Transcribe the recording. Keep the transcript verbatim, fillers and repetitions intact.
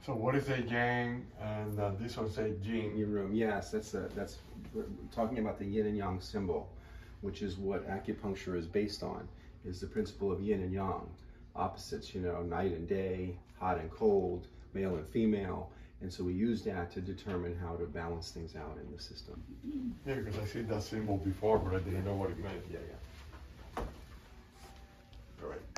So what is a yang, and uh, this one say yin? Yin room, yes, that's a, that's we're talking about the yin and yang symbol, which is what acupuncture is based on, is the principle of yin and yang, opposites, you know, night and day, hot and cold, male and female, and so we use that to determine how to balance things out in the system. Yeah, because I seen that symbol before, but I didn't know what it meant. Yeah, yeah. All right.